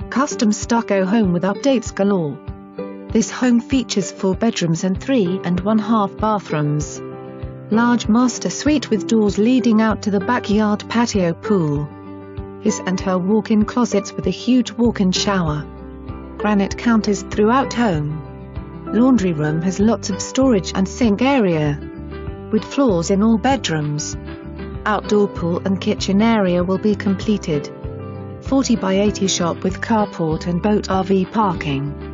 Custom stucco home with updates galore. This home features 4 bedrooms and 3.5 bathrooms. Large master suite with doors leading out to the backyard patio pool. His and her walk-in closets with a huge walk-in shower. Granite counters throughout home. Laundry room has lots of storage and sink area. With floors in all bedrooms. Outdoor pool and kitchen area will be completed. 40 by 80 shop with carport and boat RV parking.